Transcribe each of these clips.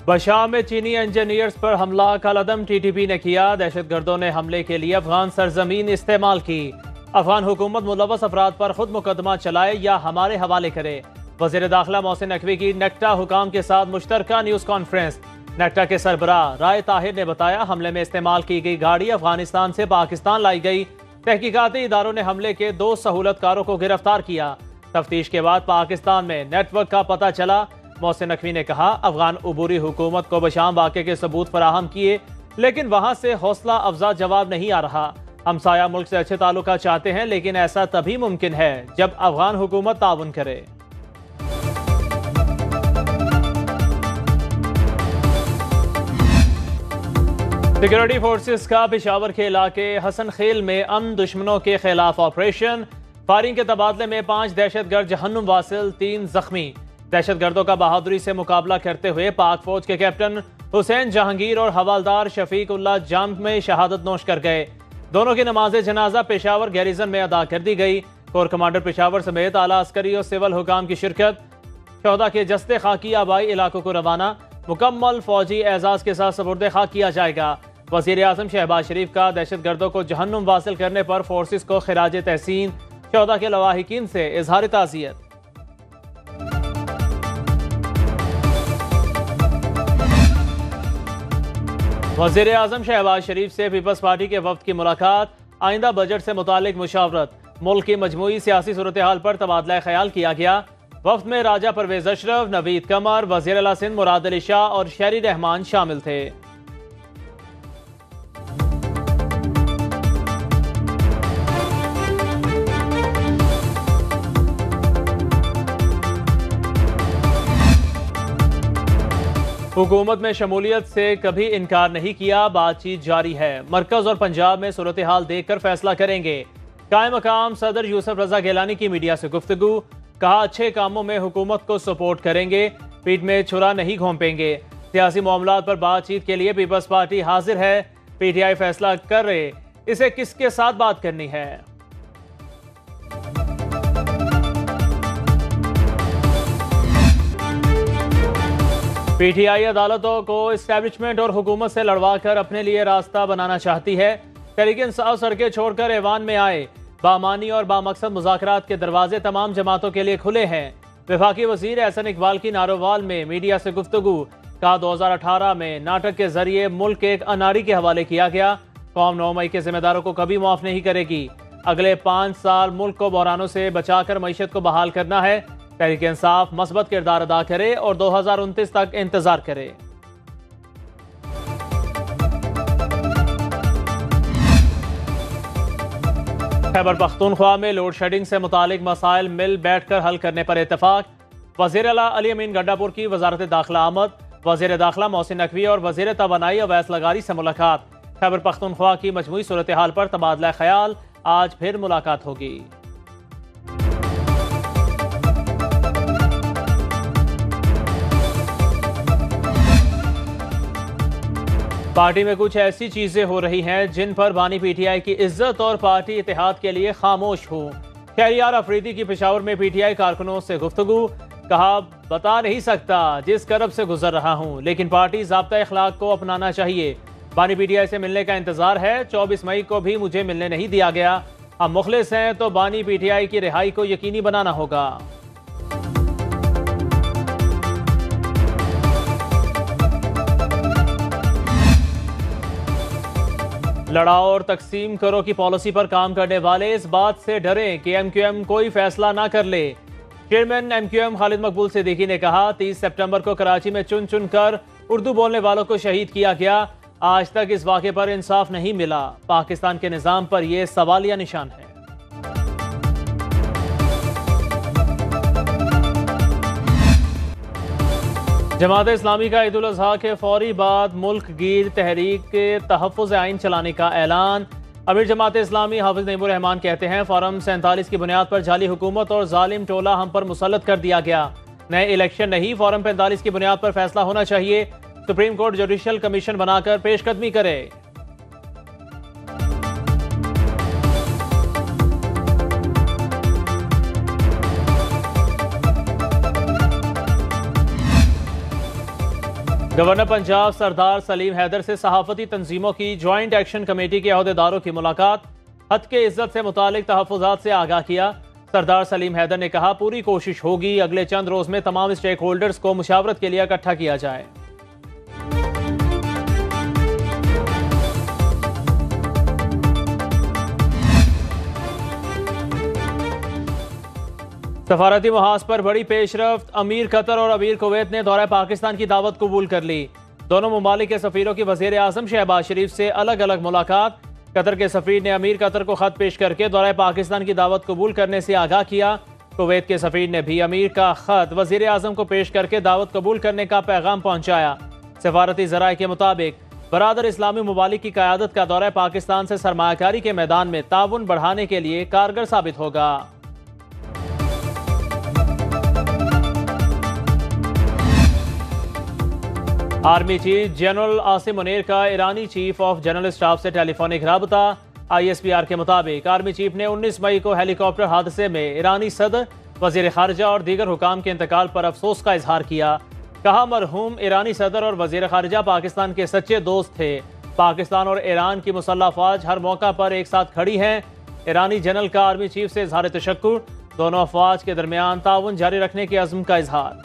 बशाम में चीनी इंजीनियर्स पर हमला कलअदम टीटीपी ने किया। दहशतगर्दों ने हमले के लिए अफगान सरजमीन इस्तेमाल की। अफगान हुकूमत मुलव्वस अफराद पर खुद मुकदमा चलाए या हमारे हवाले करे। वज़ीर दाखिला मोहसिन नकवी की नेक्टा हुकाम के साथ मुश्तरका न्यूज़ कॉन्फ्रेंस। नेक्टा के सरबराह राय ताहिर ने बताया, हमले में इस्तेमाल की गई गाड़ी अफगानिस्तान से पाकिस्तान लाई गई। तहकीकाती इदारों ने हमले के 2 सहूलतकारों को गिरफ्तार किया। तफ्तीश के बाद पाकिस्तान में नेटवर्क का पता चला। मोहसिन नकवी ने कहा, अफगान उबूरी हुकूमत को बशाम वाक़े के सबूत फराहम किए, लेकिन वहां से हौसला अफजा जवाब नहीं आ रहा। हमसाया मुल्क से अच्छे ताल्लुकात चाहते हैं, लेकिन ऐसा तभी मुमकिन है जब अफगान हुकूमत ताउन करे। सिक्योरिटी फोर्सेस का पेशावर के इलाके हसन खेल में अमन दुश्मनों के खिलाफ ऑपरेशन। फायरिंग के तबादले में 5 दहशतगर्द जहन्नुम वासिल, 3 जख्मी। दहशतगर्दों का बहादुरी से मुकाबला करते हुए पाक फौज के कैप्टन हुसैन जहांगीर और हवालदार शफीक उल्लाह जाम में शहादत नोश कर गए। दोनों की नमाज जनाजा पेशावर गैरिजन में अदा कर दी गई। कोर कमांडर पेशावर समेत आला अस्करी और सिविल हुकाम की शिरकत। शहदा के जस्ते खाकी आबाई इलाकों को रवाना। मुकम्मल फौजी एजाज के साथ सपुर्द खाक किया जाएगा। वज़ीर आज़म शहबाज शरीफ का दहशतगर्दों को जहन्नुम वासिल करने पर फोर्सेस को खिराज तहसीन। शहदा के लवाहिकीन से इजहार ताज़ियत। वज़ीर आज़म शहबाज शरीफ से पीपल्स पार्टी के वफ्द की मुलाकात। आइंदा बजट से मुतालिक मुशावरत। मुल्क की मजमूई सियासी सूरत हाल पर तबादला ख्याल किया गया। वफ्द में राजा परवेज अशरफ, नवीद कमर, वज़ीर आला सिंध मुराद अली शाह और शहरी रहमान शामिल थे। हुकूमत में शमूलियत से कभी इनकार नहीं किया, बातचीत जारी है। मरकज और पंजाब में सूरत हाल देखकर फैसला करेंगे। कायम मकाम सदर यूसुफ रजा गिलानी की मीडिया से गुफ्तगू। कहा, अच्छे कामों में हुकूमत को सपोर्ट करेंगे, पीठ में छुरा नहीं घोंपेंगे। सियासी मामलात पर बातचीत के लिए पीपल्स पार्टी हाजिर है। पीटीआई फैसला कर रहे, इसे किसके साथ बात करनी है। पीटीआई अदालतों को एस्टैब्लिशमेंट और हुकूमत से लड़वाकर अपने लिए रास्ता बनाना चाहती है। तहरीक इंसाफ सड़कें छोड़कर ऐवान में आए। बामानी और बामकसद मुज़ाकरात के दरवाजे तमाम जमातों के लिए खुले हैं। वफाकी वज़ीर एहसन इकबाल की नारोवाल में मीडिया से गुफ्तगू। कहा, 2018 में नाटक के जरिए मुल्क एक अनाड़ी के हवाले किया गया। कौम 9 मई के जिम्मेदारों को कभी माफ नहीं करेगी। अगले 5 साल मुल्क को बहरानों से बचाकर मईशत को बहाल करना है। तहरीक इंसाफ मस्बत किरदार अदा करे और 2029 तक इंतजार करे। खैबर पख्तूनख्वा में लोड शेडिंग से मुतालिक मसाइल मिल बैठकर हल करने पर इत्तेफाक। वज़ीर आला अली अमीन गड्डापुर की वजारत दाखिला आमद। वज़ीर दाखिला मोहसिन नकवी और वज़ीर तवानाई अवैस लगारी से मुलाकात। खैबर पख्तूनख्वा की मजमूई सूरत हाल पर तबादला ख्याल। आज फिर मुलाकात होगी। पार्टी में कुछ ऐसी चीजें हो रही हैं जिन पर बानी पीटीआई की इज्जत और पार्टी इत्तेहाद के लिए खामोश हूँ। शहरियार अफरीदी की पेशावर में पीटीआई कारकुनों से गुफ्तगू। कहा, बता नहीं सकता जिस करब से गुजर रहा हूँ, लेकिन पार्टी ज़ाब्ता अखलाक को अपनाना चाहिए। बानी पीटीआई से मिलने का इंतजार है। 24 मई को भी मुझे मिलने नहीं दिया गया। हम मुखलिस हैं तो बानी पीटीआई की रिहाई को यकीनी बनाना होगा। लड़ाओ और तकसीम करो की पॉलिसी पर काम करने वाले इस बात से डरें कि एमक्यूएम कोई फैसला ना कर ले। चेयरमैन एमक्यूएम खालिद मकबूल सिद्दीकी ने कहा, 30 सितंबर को कराची में चुन चुन कर उर्दू बोलने वालों को शहीद किया गया। आज तक इस वाक़े पर इंसाफ नहीं मिला। पाकिस्तान के निज़ाम पर यह सवालिया निशान है। जमात इस्लामी का ईद उल अज़हा के फौरी बाद मुल्क गिर तहरीक के तहफ़्फ़ुज़ आइन चलाने का ऐलान। अमीर जमात इस्लामी हाफिज़ नईमुर रहमान कहते हैं, फॉरम 47 की बुनियाद पर जाली हुकूमत और जालिम टोला हम पर मुसल्लत कर दिया गया। नए इलेक्शन नहीं, फॉरम 45 की बुनियाद पर फैसला होना चाहिए। सुप्रीम कोर्ट जुडिशल कमीशन बनाकर पेशकदमी करे। गवर्नर पंजाब सरदार सलीम हैदर से सहाफती तंजीमों की ज्वाइंट एक्शन कमेटी के अहदेदारों की मुलाकात, हद के इज्जत से मुतालिक तहफ़्फ़ुज़ात से आगाह किया। सरदार सलीम हैदर ने कहा, पूरी कोशिश होगी अगले चंद रोज में तमाम स्टेक होल्डर्स को मुशावरत के लिए इकट्ठा किया जाए। सफारती महाज पर बड़ी पेशरफ्त, अमीर कतर और अमीर कुवैत ने दौरा पाकिस्तान की दावत कबूल कर ली। दोनों ममालिक के सफीरों की वज़ीर आज़म शहबाज शरीफ से अलग अलग मुलाकात। कतर के सफीर ने अमीर कतर को खत पेश करके दौरा पाकिस्तान की दावत कबूल करने से आगाह किया। कुवैत के सफीर ने भी अमीर का खत वज़ीर आज़म को पेश करके दावत कबूल करने का पैगाम पहुँचाया। सफारती ज़राए के मुताबिक बरादर इस्लामी ममालिक की क़यादत का दौरा पाकिस्तान से सरमायाकारी के मैदान में ताउन बढ़ाने के लिए कारगर साबित होगा। Army chief general Asim Munir का ईरानी चीफ ऑफ जनरल स्टाफ से टेलीफोनिक राबता। ISPR के मुताबिक आर्मी चीफ ने 19 मई को हेलीकॉप्टर हादसे में ईरानी सदर, वजीर खारजा और दीगर हुकाम के इंतकाल पर अफसोस का इजहार किया। कहा, मरहूम ईरानी सदर और वजीर खारजा पाकिस्तान के सच्चे दोस्त थे। पाकिस्तान और ईरान की मुसल्लह अफवाज हर मौका पर एक साथ खड़ी हैं। ईरानी जनरल का आर्मी चीफ से इजहार तशक्कुर, दोनों अफवाज के दरमियान ताउन जारी रखने के अज़्म का इजहार।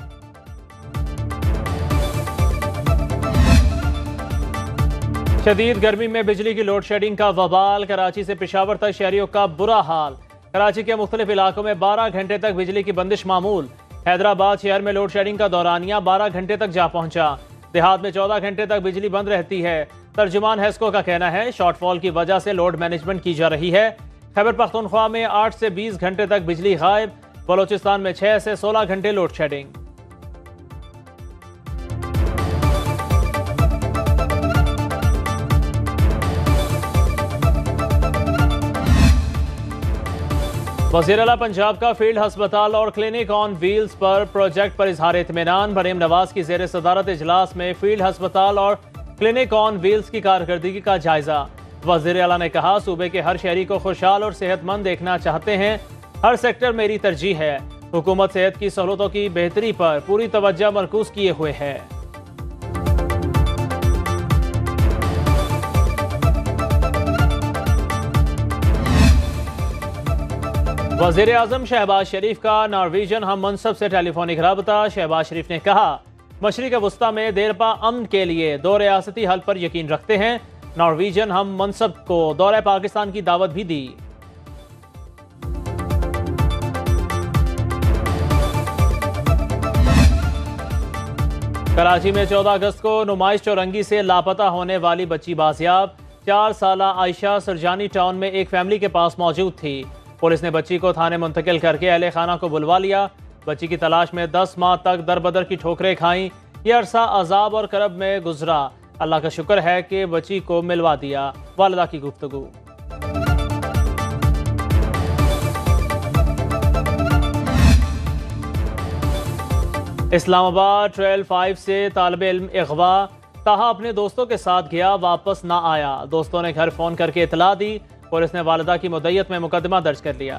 शदीद गर्मी में बिजली की लोड शेडिंग का वबाल, कराची से पेशावर तक शहरियों का बुरा हाल। कराची के मुख्तलिफ इलाकों में 12 घंटे तक बिजली की बंदिश मामूल। हैदराबाद शहर में लोड शेडिंग का दौरानिया 12 घंटे तक जा पहुंचा। देहात में 14 घंटे तक बिजली बंद रहती है। तर्जुमान हेस्को का कहना है, शॉर्टफॉल की वजह से लोड मैनेजमेंट की जा रही है। खैबर पख्तूनख्वा में 8 से 20 घंटे तक बिजली गायब। बलोचिस्तान में 6 से 16 घंटे लोड शेडिंग। वज़ीर आला पंजाब का फील्ड हस्पताल और क्लिनिक ऑन व्हील्स पर प्रोजेक्ट पर इजहार इत्मीनान। मरीम नवाज की ज़ेर सदारत इजलास में फील्ड हस्पताल और क्लिनिक ऑन व्हील्स की कारकर्दगी का जायजा। वज़ीर आला ने कहा, सूबे के हर शहरी को खुशहाल और सेहतमंद देखना चाहते हैं। हर सेक्टर मेरी तरजीह है। हुकूमत सेहत की सहूलतों की बेहतरी पर पूरी तवज्जो मरकूज किए हुए है। वज़ीर आज़म शहबाज शरीफ का नॉर्वेजन हम मनसब से टेलीफोनिक राबता। शहबाज शरीफ ने कहा, मशरिक़ वस्ता में देरपा अमन के लिए दो रियासती हल पर यकीन रखते हैं। नॉर्वेजन हम मनसब को दौरे पाकिस्तान की दावत भी दी। कराची में 14 अगस्त को नुमाइश चौरंगी से लापता होने वाली बच्ची बाजियाब। 4 साला आयशा सरजानी टाउन में एक फैमिली के पास मौजूद थी। पुलिस ने बच्ची को थाने मुंतकिल करके अहले खाना को बुलवा लिया। बच्ची की तलाश में 10 माह तक दर बदर की ठोकरें खाईं। यह अरसा अजाब और करब में गुजरा। अल्लाह का शुक्र है कि बच्ची को मिलवा दिया। वालिदा की गुफ्तगू। इस्लामाबाद ट्रेल 5 से तालिब इल्म अगवा, ताहा अपने दोस्तों के साथ गया, वापस ना आया। दोस्तों ने घर फोन करके इतला दी। पुलिस ने वालिदा की मुद्दत में मुकदमा दर्ज कर लिया।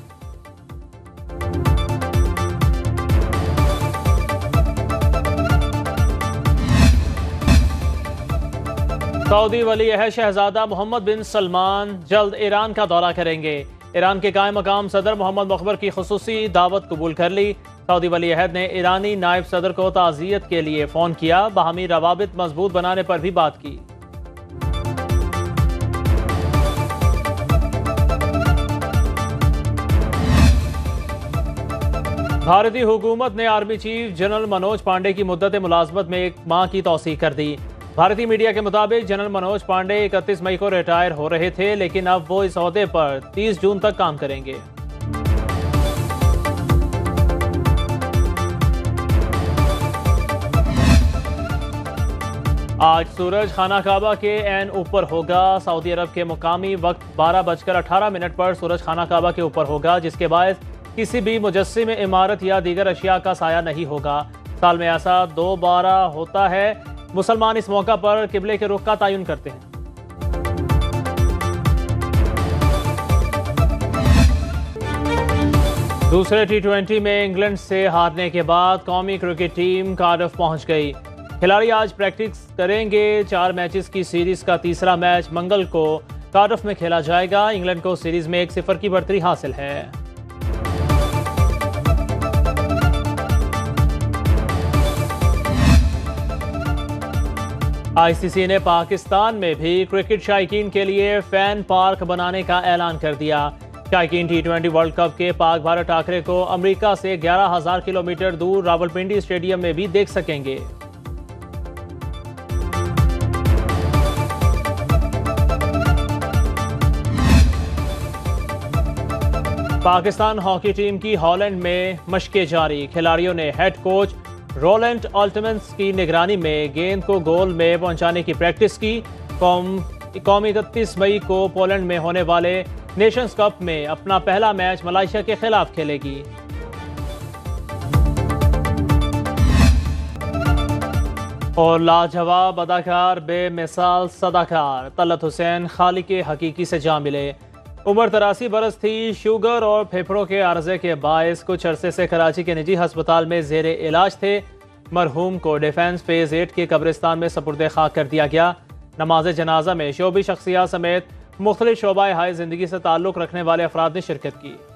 सऊदी वली अहद शहजादा मोहम्मद बिन सलमान जल्द ईरान का दौरा करेंगे। ईरान के कायम मकाम सदर मोहम्मद मुखबर की खुसूसी दावत कबूल कर ली। सऊदी वली अहद ने ईरानी नायब सदर को ताज़ियत के लिए फ़ोन किया। बाहमी रवाबित मजबूत बनाने पर भी बात की। भारतीय हुकूमत ने army chief general Manoj Pande की मुद्दत मुलाजमत में 1 माह की तौसीक कर दी। भारतीय मीडिया के मुताबिक जनरल मनोज पांडे 31 मई को रिटायर हो रहे थे, लेकिन अब वो इस ओहदे पर 30 जून तक काम करेंगे। आज सूरज खाना काबा के ऐन ऊपर होगा। सऊदी अरब के मुकामी वक्त 12:18 पर सूरज खाना काबा के ऊपर होगा, जिसके बाद किसी भी मुजस्सिम इमारत या दीगर अशिया का साया नहीं होगा। साल में ऐसा 2 बार होता है। मुसलमान इस मौका पर किबले के रुख का तयन करते हैं। दूसरे T20 में इंग्लैंड से हारने के बाद कौमी क्रिकेट टीम कार्डिफ पहुंच गई। खिलाड़ी आज प्रैक्टिस करेंगे। 4 मैचेस की सीरीज का तीसरा मैच मंगल को कार्डिफ में खेला जाएगा। इंग्लैंड को सीरीज में 1-0 की बढ़तरी हासिल है। आईसीसी ने पाकिस्तान में भी क्रिकेट शायकीन के लिए फैन पार्क बनाने का ऐलान कर दिया। शायकीन T20 वर्ल्ड कप के पाक भारत टाकरे को अमेरिका से 11,000 किलोमीटर दूर रावलपिंडी स्टेडियम में भी देख सकेंगे। पाकिस्तान हॉकी टीम की हॉलैंड में मशकें जारी। खिलाड़ियों ने हेड कोच रोलेंट ऑल्टमन्स की निगरानी में गेंद को गोल में पहुंचाने की प्रैक्टिस की। कौम 31 मई को पोलैंड में होने वाले नेशंस कप में अपना पहला मैच मलेशिया के खिलाफ खेलेगी। और लाजवाब अदाकार, बेमिसाल सदाकार तलत हुसैन खालिक हकीकी से जा मिले। उम्र 83 बरस थी। शुगर और फेफड़ों के अर्जे के बायस कुछ अरसे से कराची के निजी अस्पताल में जेरे इलाज थे। मरहूम को डिफेंस फेज 8 के कब्रिस्तान में सपुर्दे खाक कर दिया गया। नमाज जनाजा में शोबी शख्सियात समेत मुख्तलिफ शोबाए हाय जिंदगी से ताल्लुक़ रखने वाले अफराद ने शिरकत की।